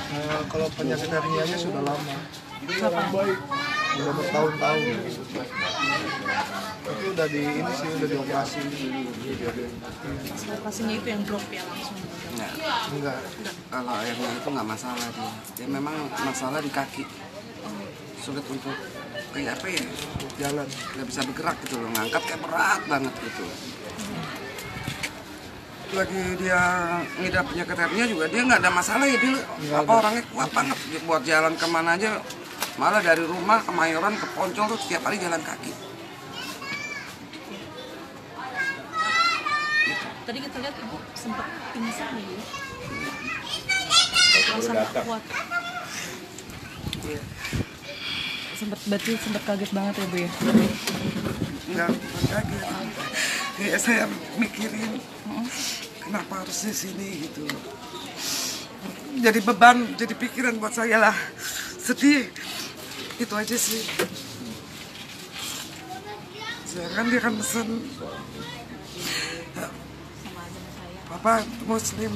Kalau penyakit hernianya sudah lama, udah bertahun-tahun. Tapi udah di ini sih, udah dioperasi. Operasinya itu yang drop ya langsung? Enggak. Kalau hernia itu nggak masalah dia. Dia memang masalah di kaki. Sulit untuk kayak apa ya? Jalan. Nggak bisa bergerak gitu loh, ngangkat kayak berat banget gitu. Lagi dia ngidap penyakit hernia juga dia nggak ada masalah ya dia orangnya kuat banget dia buat jalan kemana aja, malah dari rumah ke Mayoran ke Poncol tuh setiap hari jalan kaki. Tadi kita lihat ibu sempat pingsan ya, merasa nggak kuat. Iya. Berarti sempat kaget banget ya Bu ya? Enggak kaget. Ya saya mikirin kenapa harus di sini gitu. Jadi beban, jadi pikiran buat saya lah. Sedih. Itu aja sih. Saya kan dia kan pesen. Papa Muslim,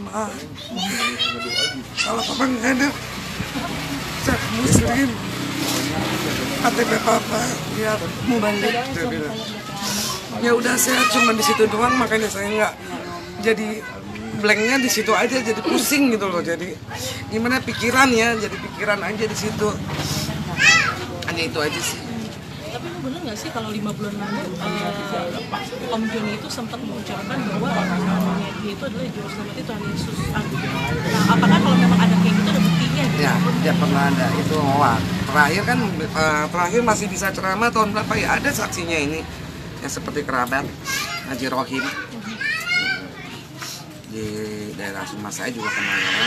kalau Papa nggak ada, saya Muslim. KTP Papa, ya mau balik. Dia bilang. Ya udah saya cuma di situ doang, makanya saya nggak jadi blanknya di situ aja, jadi pusing gitu loh. Jadi gimana pikirannya, jadi pikiran aja di situ. Hanya itu aja sih. Tapi bener nggak sih kalau 5 bulan lalu Om Joni itu sempat mengucapkan bahwa namanya dia itu adalah juru selamat itu Tuhan Yesus. Nah, apakah kalau memang ada kayak gitu ada buktinya? Gitu? Ya, dia pernah ada itu hoax. Terakhir kan terakhir masih bisa ceramah tahun berapa ya, ada saksinya ini. Yang seperti kerabat Haji Rohim di daerah rumah saya juga kemarin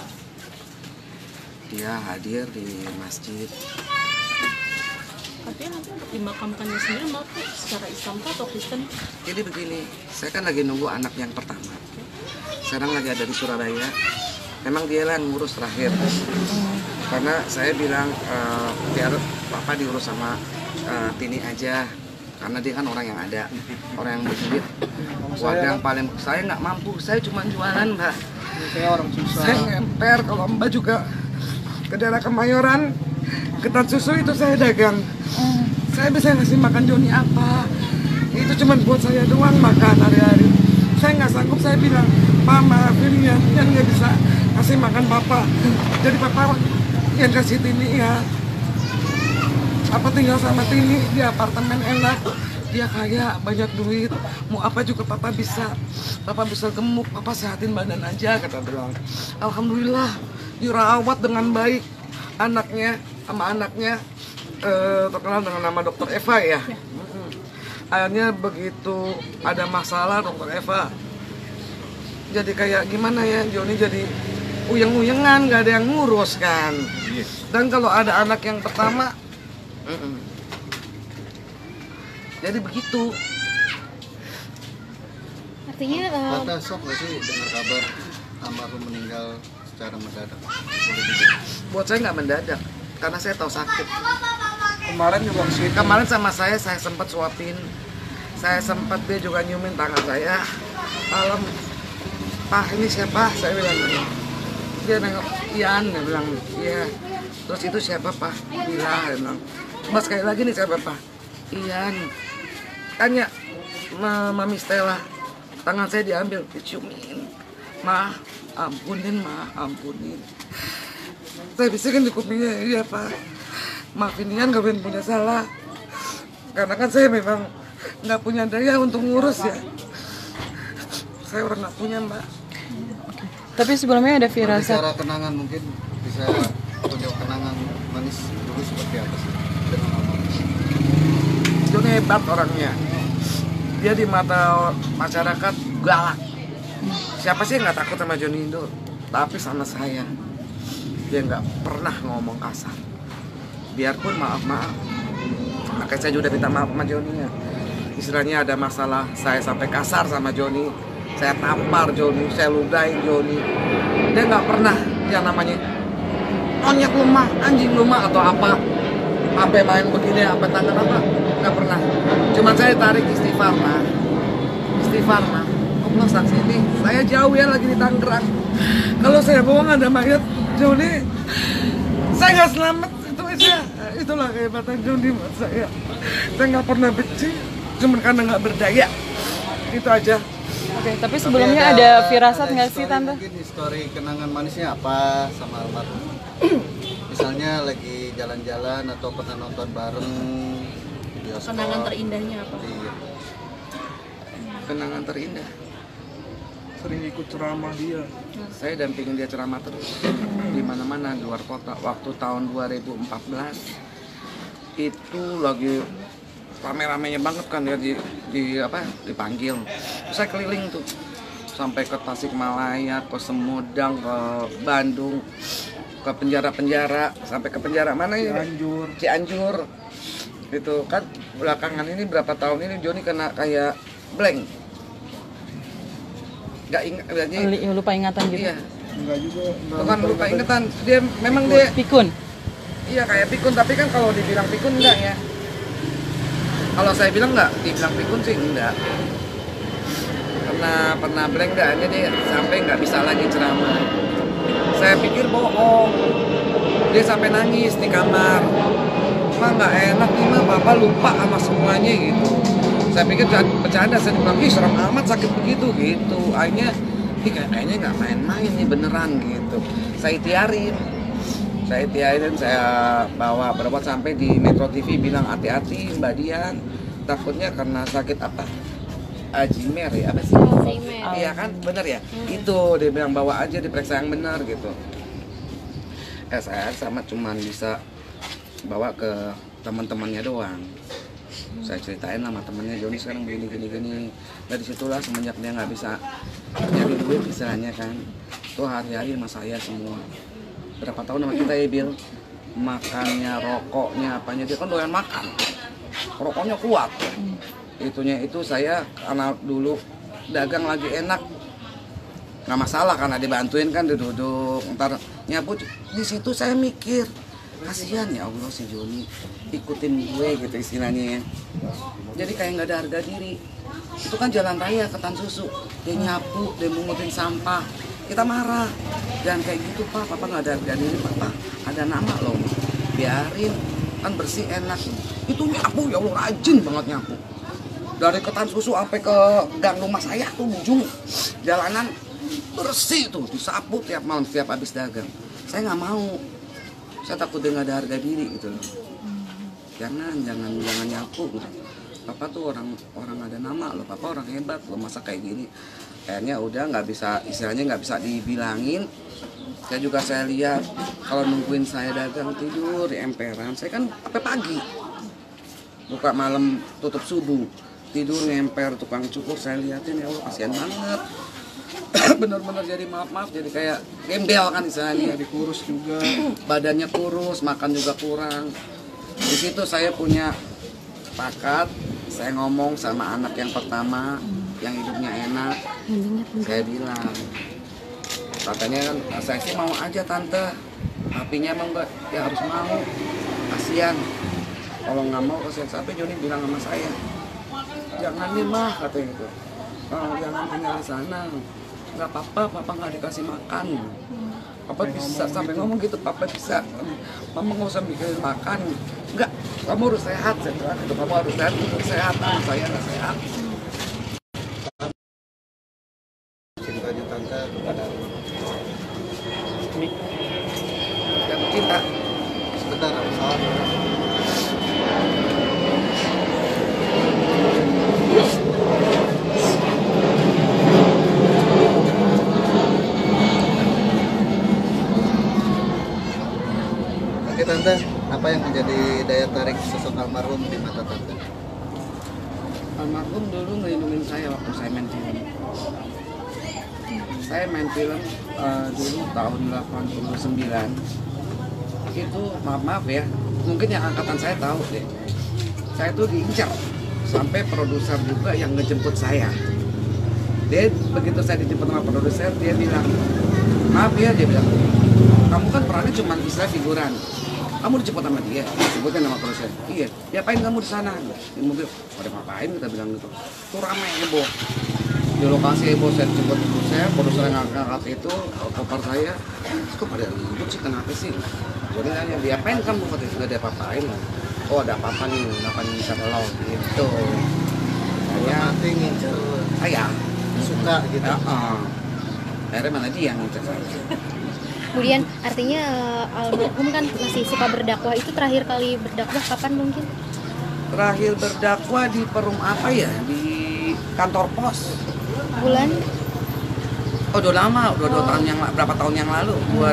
dia hadir di masjid. Artinya nanti untuk dimakamkannya sendiri mau secara Islam atau Kristen? Jadi begini, saya kan lagi nunggu anak yang pertama. Sekarang lagi ada di Surabaya. Memang dia lah yang ngurus terakhir. Karena saya bilang biar Papa diurus sama Tini aja. Karena dia kan orang yang ada, orang yang berduit. Warga yang paling, saya nggak mampu, saya cuma jualan Mbak. Saya orang susah. Saya ngemper, kalau Mbak juga ke daerah Kemayoran, ketan susu itu saya dagang. Saya bisa ngasih makan Joni apa? Itu cuma buat saya doang makan hari-hari. Saya nggak sanggup, saya bilang, Pak maafin ya, yang nggak bisa ngasih makan Papa. Jadi Papa yang kasih Tini ya. Apa tinggal sama Tini di apartemen enak, dia kaya, banyak duit, mau apa juga Papa bisa. Papa bisa gemuk, Papa sehatin badan aja, kata bilang. Alhamdulillah dirawat dengan baik anaknya, sama anaknya terkenal dengan nama Dokter Eva ya. Akhirnya begitu ada masalah Dokter Eva, jadi kayak gimana ya, Joni jadi uyeng-uyengan, gak ada yang ngurus kan. Dan kalau ada anak yang pertama, jadi begitu. Artinya Tante shock nggak sih dengar kabar almarhum meninggal secara mendadak? Buat saya nggak mendadak, karena saya tahu sakit. Kemarin juga sih. Kemarin sama saya sempat suapin, saya sempat dia juga nyiumin tangan saya. Malam, Pak ini siapa? Saya bilang, dia nengok, Ian, dia bilang, iya. Terus itu siapa Pak? Bila, dia bilang. Mas sekali lagi nih siapa Pak? Ian. Tanya, Mami Stella, tangan saya diambil, diciumin. Ma, ampunin, Ma, ampunin. Saya bisikin di kupingnya, iya Pak. Maafin Ian, gak punya salah. Karena kan saya memang nggak punya daya untuk ngurus ya. Saya orang nggak punya Mbak. tapi sebelumnya ada firasat. Secara kenangan mungkin bisa tunjuk kenangan manis dulu seperti apa sih? Joni hebat orangnya. Dia di mata masyarakat galak. Siapa sih yang nggak takut sama Joni Indo? Tapi sama saya, dia nggak pernah ngomong kasar. Biarpun maaf, makanya saya juga minta maaf sama Joni ya. Istilahnya ada masalah, saya sampai kasar sama Joni, saya tampar Joni, saya ludahin Joni. Dia nggak pernah yang namanya monyet lemah, anjing lemah atau apa. Sampai main begini, sampai tangan apa, nggak pernah. Cuma saya tarik istighfar, Allah saksi ini, saya jauh ya lagi di Tangerang. Kalau saya bohong ada mayat, Joni, saya nggak selamat itu aja. Itulah kehebatan Joni buat saya. Saya nggak pernah benci, cuma karena nggak berdaya. Itu aja. Oke, tapi sebelumnya ada firasat nggak sih Tante? Mungkin histori kenangan manisnya apa sama almarhum? Misalnya lagi jalan-jalan atau pernah nonton bareng di bioskop. Kenangan terindahnya apa? Iya. Kenangan terindah. Sering ikut ceramah dia. Saya dampingin dia ceramah terus di mana-mana di luar kota. Waktu tahun 2014 itu lagi rame-ramenya banget kan dia dipanggil. Terus saya keliling tuh sampai ke Tasikmalaya, ke Sumedang, ke Bandung, ke penjara-penjara, sampai ke penjara mana ya? Cianjur. Itu kan belakangan ini berapa tahun ini Joni kena kayak blank. Nggak ingat, Lupa ingatan gitu. iya. Enggak juga. Bukan lupa ingatan, dia memang dia Pikun. iya kayak pikun, tapi kan kalau dibilang pikun enggak ya. Kalau saya bilang enggak, dibilang pikun sih enggak. Pernah blank enggak, jadi sampai nggak bisa lagi ceramah. Saya pikir bohong. Dia sampai nangis di kamar. Mah nggak enak nih mah, Bapak lupa sama semuanya gitu. Saya pikir bercanda, saya bilang, ih serem amat sakit begitu gitu. Akhirnya, kayaknya nggak main-main nih beneran gitu. Saya tiarin, saya bawa berobat sampai di Metro TV bilang hati-hati Mbak Dian, takutnya karena sakit apa? Alzheimer ya apa sih? Alzheimer. Iya kan, bener ya. Itu dia bilang bawa aja diperiksa yang benar gitu. Saya sama cuman bisa bawa ke teman-temannya doang. Saya ceritain sama temennya, Joni sekarang gini. Dari situlah semenjak dia nggak bisa nyari duit istilahnya kan, tuh hari-hari sama saya semua. Berapa tahun sama kita ya Bil, makannya, rokoknya, apanya, dia kan doyan makan, rokoknya kuat. Itunya itu saya karena dulu dagang lagi enak, nggak masalah karena dibantuin kan, duduk ntar nyapu. Di situ saya mikir, kasihan ya Allah si Joni ikutin gue gitu istilahnya ya. Jadi kayak nggak ada harga diri. Itu kan jalan raya ketan susu, dia nyapu, dia mungutin sampah, kita marah. Jangan kayak gitu Pak, Papa nggak ada harga diri Papa, ada nama loh, biarin kan bersih enak. Itu nyapu ya Allah, rajin banget nyapu. Dari ketan susu sampai ke gang rumah saya tuh ujung jalanan bersih tuh, disapu tiap malam setiap habis dagang. Saya nggak mau, saya takut dia nggak ada harga diri gitu loh. Jangan nyapu gitu. Papa tuh orang ada nama loh, Papa orang hebat loh, masa kayak gini. Kayaknya udah nggak bisa, istilahnya nggak bisa dibilangin. Saya lihat kalau nungguin saya dagang tidur di emperan, saya kan sampai pagi, buka malam tutup subuh, tidur ngemper tukang cukur. Saya liatin ya Allah kasihan banget. Bener-bener jadi maaf jadi kayak gembel kan istilahnya. Kurus juga, badannya kurus, makan juga kurang. Di situ saya punya pakat, saya ngomong sama anak yang pertama yang hidupnya enak. Saya bilang, katanya kan saya sih mau aja Tante, tapinya emang enggak, ya harus mau, kasihan. Kalau nggak mau kasihan. Sampai Joni bilang sama saya, jangan nih mah katanya gitu, jangan tinggal di sana, nggak apa-apa, Papa nggak dikasih makan. Papa bisa sampai ngomong gitu, Papa bisa, Mama nggak usah mikirin makan. Enggak, kamu harus sehat, saya bilang gitu, kamu harus sehat, saya nggak sehat. Cintanya Tante kepada Yang cinta. sebentar pesawat. Oke Tante, apa yang menjadi daya tarik sosok almarhum di mata Tante? Almarhum dulu ngelindungin saya waktu saya main film. Saya main film dulu tahun 89. Itu maaf ya, mungkin yang angkatan saya tahu deh. Saya tuh diincar sampai produser juga yang ngejemput saya. Dia begitu saya dijemput sama produser, dia bilang, maaf ya, dia bilang, kamu kan perannya cuma istilah figuran. Kamu dijemput sama dia, disebutkan nama produser. Iya, diapain kamu di sana? Di mobil, pada ngapain kita bilang gitu. Tuh ramai heboh. di lokasi ibu saya jemput ibu saya, baru saya ngangkat itu koper saya, kok pada ribut sih kenapa sih? Jadi nanya diapain kamu waktu itu nggak ada apa-apain? Oh ada apa-apa nih, kenapa ngincar lo gitu? Saya mati ngincer Saya suka gitu. Akhirnya mana dia yang ngincar saya? Kemudian artinya almarhum kan masih suka berdakwah, itu terakhir kali berdakwah kapan mungkin? Terakhir berdakwah di perum apa ya? Di kantor pos. Bulan? Oh udah lama, udah 2 tahun yang berapa tahun yang lalu?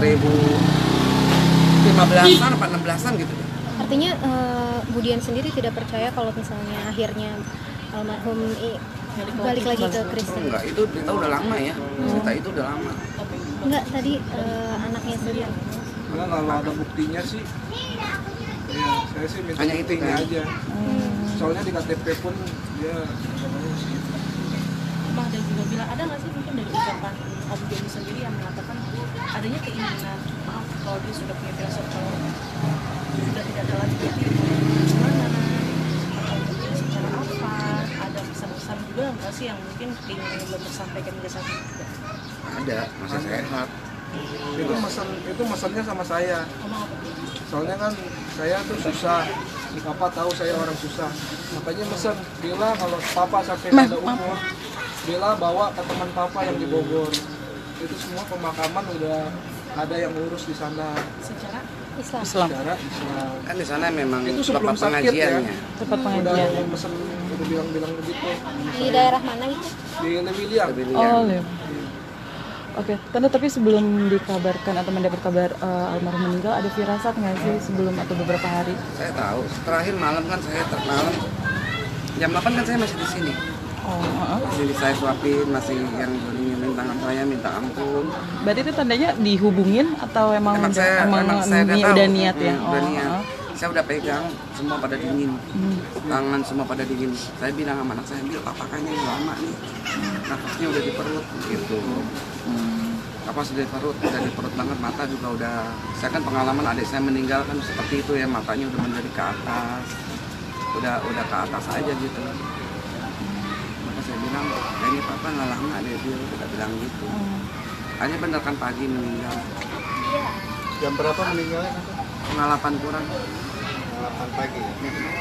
2015an apa 16an gitu. Artinya Budian sendiri tidak percaya kalau misalnya akhirnya almarhum balik lagi ke Oh, Kristen? enggak, itu cerita udah lama ya. Cerita itu udah lama. Enggak, tadi anaknya sendiri. Enggak, kalau ada buktinya sih ya saya sih minta Hanya itu buktinya kan? aja. Soalnya di KTP pun dia katanya sih Mah dan juga bilang ada nggak sih mungkin dari ucapan Om Joni sendiri yang mengatakan adanya keinginan maaf kalau dia sudah punya firasat kalau sudah tidak ada lagi gimana secara apa ada pesan-pesan juga nggak sih yang mungkin ingin belum tersampaikan hingga saat ini juga Ada, masih sehat. itu mesennya sama saya. ngomong apa tuh? Soalnya kan saya tuh susah. Papa tahu saya orang susah. Makanya mesen Bella kalau papa sampai nggak ada umur, Bella bawa ke teman papa yang di Bogor. Itu semua pemakaman udah ada yang ngurus di sana. Secara Islam. Secara Islam. Kan di sana memang Itu sebelum tempat sakit ya. pengajiannya. Tempat Udah pengajian. pesen, udah bilang begitu. Di daerah mana itu? Di Lewiliang. Lebih Oh, lihat. Leo. Oke, Tante, tapi sebelum dikabarkan atau mendapat kabar almarhum meninggal, ada firasat nggak sih sebelum atau beberapa hari? Saya tahu. Terakhir malam kan saya malam jam 8 kan saya masih di sini. Oh, Masih saya suapin, masih yang minta saya minta ampun. berarti itu tandanya dihubungin atau emang Emang saya udah tahu. niat ya? Udah niat. Saya udah pegang, semua pada dingin. Tangan semua pada dingin. Saya bilang sama anak saya, Bil, papa kayaknya udah lama nih. Nafasnya udah di perut gitu. Napas udah di perut banget, mata juga udah. Saya kan pengalaman adik saya meninggal kan seperti itu ya, matanya udah menjadi ke atas. Udah ke atas aja gitu. Maka saya bilang, kayaknya papa nggak lama deh, dia udah bilang gitu. Hanya bener kan pagi meninggal. Jam berapa meninggalnya? Pengalaman kurang. 8 pagi ya.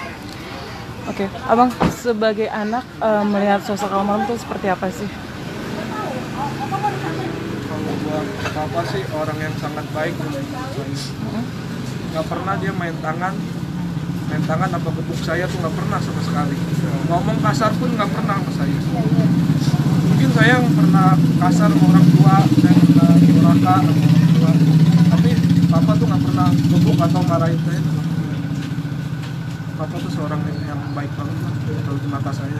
Oke, Abang sebagai anak melihat sosok almarhum itu seperti apa sih? Kalau buat papa sih orang yang sangat baik. Nggak pernah dia main tangan apa gebuk saya tuh nggak pernah sama sekali. Ngomong kasar pun nggak pernah sama saya. Mungkin saya yang pernah kasar sama orang tua, saya pernah durhaka sama orang tua. Tapi papa tuh nggak pernah gebuk atau marahin saya tuh. Papa tuh seorang yang baik banget lah kalau di mata saya.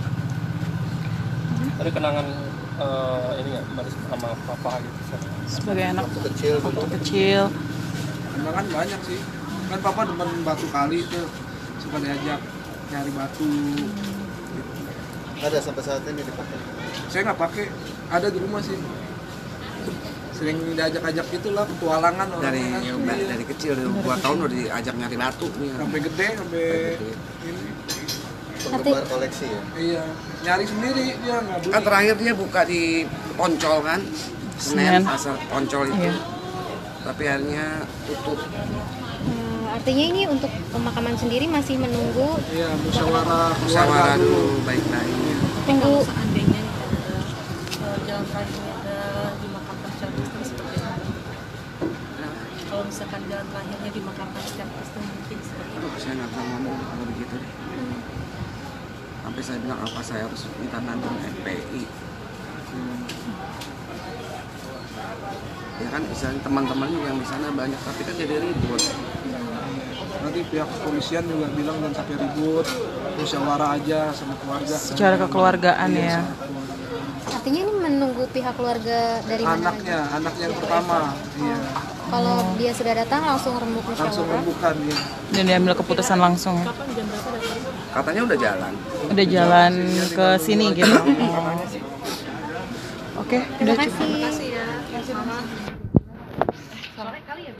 Ada kenangan ini nggak sama papa gitu? Sebagai anak Waktu kecil dulu. waktu kecil. Kenangan banyak sih. Kan papa demen batu kali tuh, suka diajak nyari batu. Ada sampai saat ini dipakai. Saya nggak pakai, ada di rumah sih. Sering diajak-ajak gitulah petualangan Dari orang. dari kecil, dari 2 tahun udah diajak nyari batu nih. Sampai gede, sampai ini. Penggemar koleksi ya. Iya, nyari sendiri dia nggak beli. Kan terakhir dia buka di Poncol kan, Senen. Pasar Poncol itu. Iya. Tapi akhirnya tutup. Artinya ini untuk pemakaman sendiri masih menunggu Iya, musyawarah Musyawarah keluarga dulu. dulu baik-baik. tapi kalau seandainya nih ada jalan terakhirnya ada dimakamkan secara Kristen seperti apa? Kalau misalkan jalan terakhirnya dimakamkan secara Kristen mungkin seperti apa? Aduh, saya nggak bisa ngomong kalau begitu deh. Sampai saya bilang apa saya harus minta nandung FPI. Ya kan, misalnya teman-teman juga yang di sana banyak, tapi kan jadi ribut. Nanti pihak kepolisian juga bilang jangan sampai ribut, musyawarah aja sama keluarga. Secara kekeluargaan Iya, ya. sama keluarga. artinya ini menunggu pihak keluarga dari mana lagi? Anaknya yang pertama, iya, Kalau dia sudah datang langsung rembuk langsung musyawarah. rembukan ya. Dan diambil keputusan langsung ya. Kapan jam berapa datang? Katanya udah jalan. Udah jalan ke sini gitu. Oke, Terima udah cukup. kasih. Terima kasih ya. Selamat.